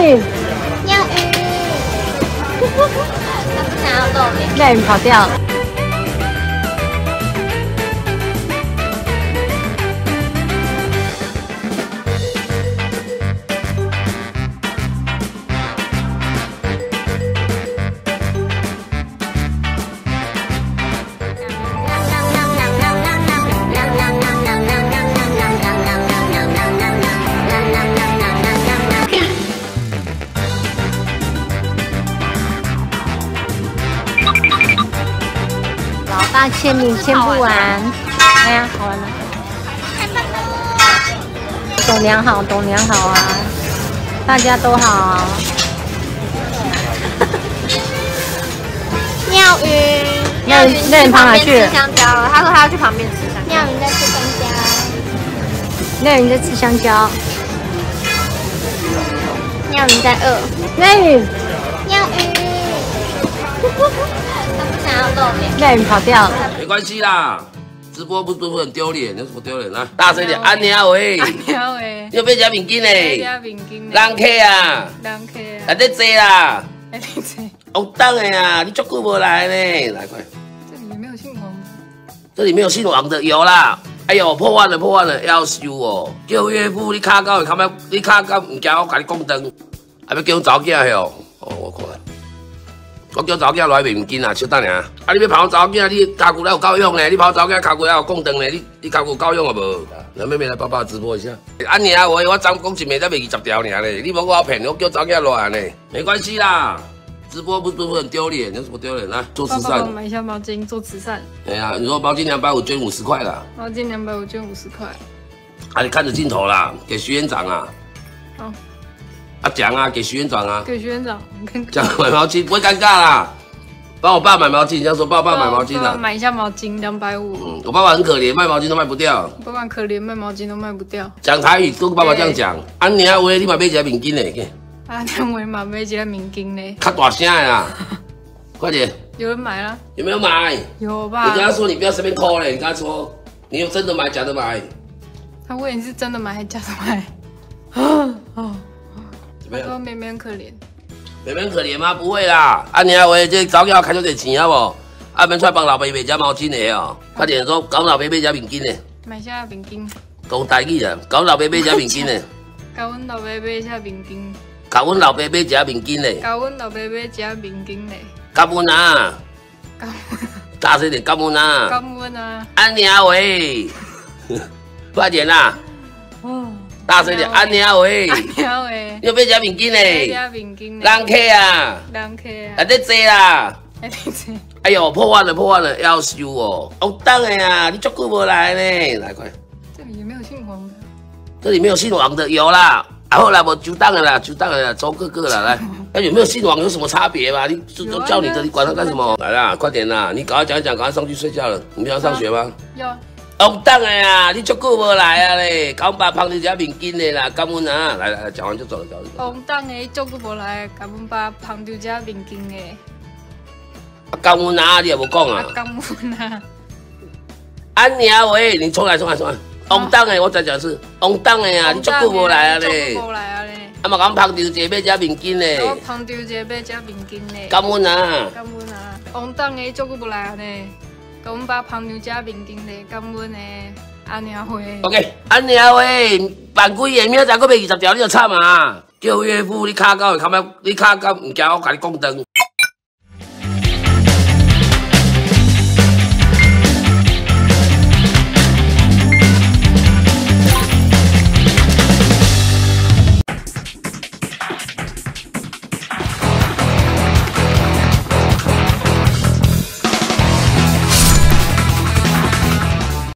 鱼， 钓鱼。他不想要露脸， 钓鱼跑掉了。 老爸签名签不完，哎呀，好玩吗？董娘好，董娘好啊，大家都好。 钓鱼， 那你跑哪去？ 吃香蕉了。他说他要去旁边吃香蕉。钓鱼在吃香蕉。 那人在吃香蕉。 钓鱼在饿。 那鱼， 钓鱼。他不想要露脸。 那鱼跑掉了。 没关系啦，直播不很丢脸，有什么丢脸啊？大声一点，安妮啊喂！ 安妮啊喂！ 你有买食面筋嘞？ 买面筋嘞？ 人客啊！ 人客啊！ 来得坐啦！ 来得坐。 红灯的啊，你足久无来呢，来快！ 这里没有姓王。 这里没有姓王的，有啦。哎呦，破案了，要修哦！叫岳父，你卡到看要，你卡到唔惊我甲你讲灯，还要叫查某囝哟？哦，我看。 我叫查某囝来卖面筋啊，小等下。啊，你要跑查某囝，你骹骨还有够用呢？你跑查某囝骹骨还有供灯呢？你骹骨够用啊无？来妹妹来爸爸直播一下。安妮啊，我昨讲一暝才卖20条尔呢，你无我骗，我叫查某囝来呢，没关系啦。直播不很丢脸，有什么丢脸啊？做慈善。 买一下毛巾做慈善。 哎呀，你说毛巾250捐50块啦。 毛巾250捐50块。 啊，你看着镜头啦，给徐院长啊。 好。 啊，讲啊，给徐院长啊， 给徐院长， 讲买毛巾不会尴尬啦。帮我爸买毛巾，你要说帮我爸买毛巾啊， 买一下毛巾250。 我爸爸很可怜，卖毛巾都卖不掉。 我爸爸可怜，卖毛巾都卖不掉。 讲台语跟爸爸这样讲，安妮啊喂，你买买一个面筋嘞， 啊，两位嘛买一个面筋嘞， 较大声的啦，快点。 有人买了？ 有没有买？ 有吧。 你跟他说你不要随便抠嘞，你跟他说你有真的买假的买。 他问你是真的买还是假的买？哦。 他说妹妹很可怜， 妹妹很可怜吗？不会啦，安妮啊喂，这早要开出点钱好不？啊，免出来帮老爸买只毛巾的哦，快点说，搞老爸买只面筋的。 买下面筋。 讲台语啊，搞老爸买只面筋的。 搞阮老爸买下面筋。 搞阮老爸买只面筋的。 搞阮老爸买只面筋的。 感恩啊！ 感恩。 大声点，感恩啊！ 感恩啊！ 安妮啊喂，快点啦！哦。 大声点，安妮啊喂！ 安妮啊喂！ 你有买只面筋嘞？ 买只面筋嘞！ 人客啊！ 人客啊！ 来得坐啦！ 来得坐！ 哎呦，破案了，要修哦！红灯的啊，你足久无来呢，来快！ 这里也没有姓王的。 这里没有姓王的，有啦。啊，后来我就当了啦，周哥哥啦，来。那有没有姓王有什么差别吗？你都叫你的，你管他干什么？来啦，快点啦！你赶快讲一讲，赶快上去睡觉了。你明天要上学吗？ 要。 红灯的啊，你足久无来啊嘞，甲阮爸捧你只面筋的啦，感恩啊！来，讲完就走了，走了。 红灯的足久无来，甲阮爸捧着只面筋的。 啊，感恩啊，你也无讲啊。 感恩啊。 安妮啊喂，你重来。红灯的，我再讲一次，红灯的啊，你足久无来啊嘞。 无来啊嘞。 啊嘛，甲阮捧着一个买只面筋的。 我捧着一个买只面筋的。 感恩啊。 感恩啊。红灯的足久无来啊嘞。 甲阮爸捧着只面筋嘞，感恩的安妮啊喂。 OK， 安妮啊喂，办几个，明仔载搁卖20条，你就惨啊！叫岳父，你卡到，你卡到唔惊我甲你讲灯。